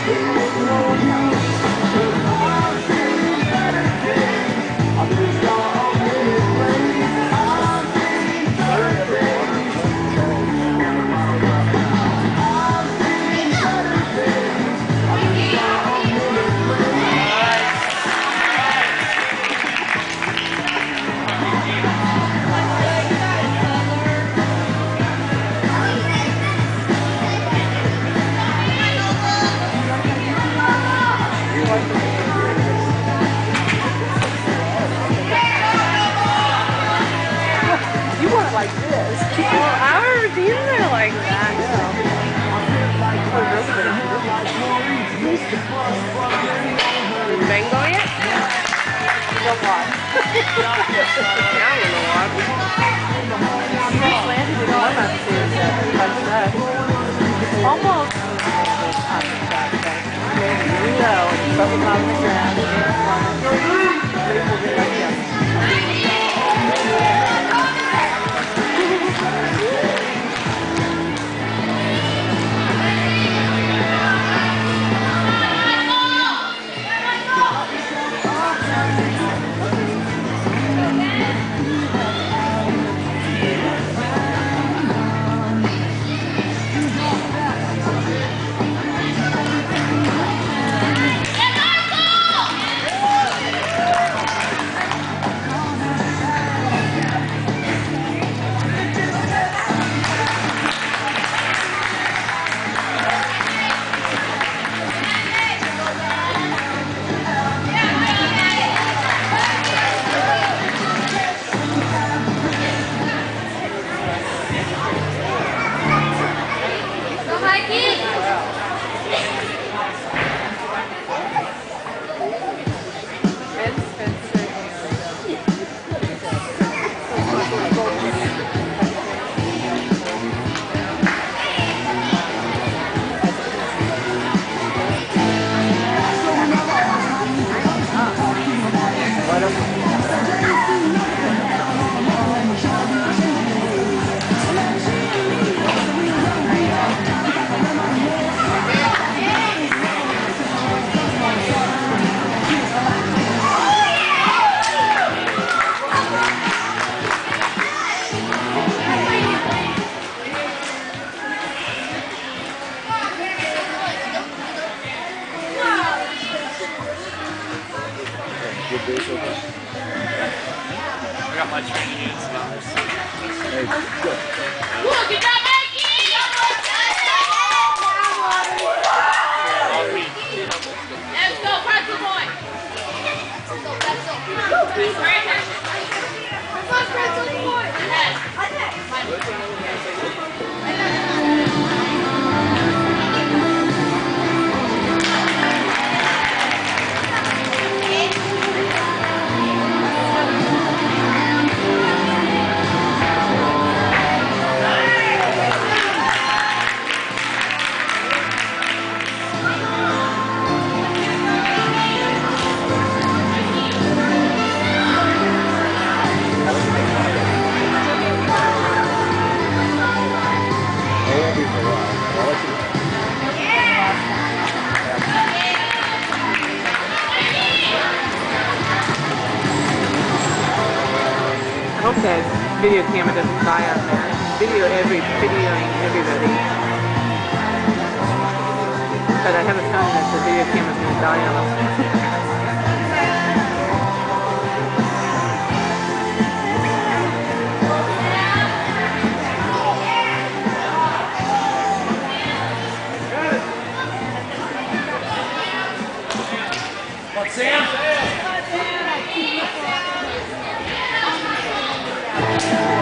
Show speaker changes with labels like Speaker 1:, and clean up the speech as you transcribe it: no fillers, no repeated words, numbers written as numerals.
Speaker 1: Like this. Well, our teams are like that. Mango yet? Don't watch. Now I'm gonna watch. You slanted it all about to almost. You know, something on the ground.
Speaker 2: I got my training units now.
Speaker 3: Hey, go.
Speaker 4: Look, you got Mikey! Let's go, pretzel boy! Pretzel boy!
Speaker 1: I hope that video camera doesn't die out there. Videoing everybody. But I have a feeling that the video camera's going to die on us.
Speaker 2: Sam?